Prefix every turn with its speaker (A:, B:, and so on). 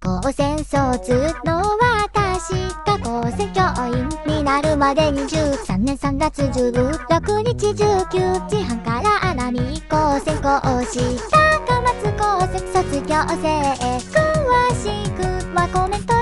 A: 高専卒の私が高専教員になるまで23年3月16日19時半から穴見高専講師高松高専卒業生詳しくはコメント